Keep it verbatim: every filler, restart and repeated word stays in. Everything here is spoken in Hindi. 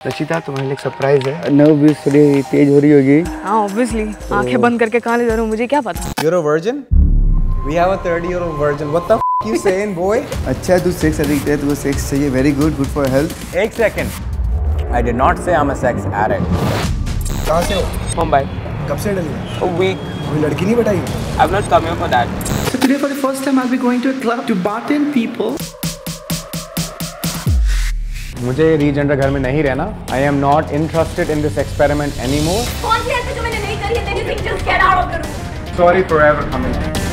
रचिता तुम्हारे लिए सरप्राइज है। नर्वस थोड़ी तेज हो रही होगी। हाँ ऑब्वियसली, आंखें बंद करके कहाँ ले जा रहा हूँ मुझे क्या पता। You're a virgin? We have a thirty year old virgin. What the f you saying, boy? अच्छा तू सेक्स एडिक्ट है, तुझको सेक्स चाहिए, very good, good for health. एक second. I did not say I'm a sex addict. कहाँ से हो? मुंबई। कब से डली है? A week. कोई लड़की नहीं बताई? I've not come here for that. So today for the first time I'll be going to a club to bartend people. मुझे रीजेंडर घर में नहीं रहना। I am not interested in this experiment anymore. कौन सी ऐसी जो मैंने नहीं करी है? Then you think just get out of the room. Sorry for ever coming.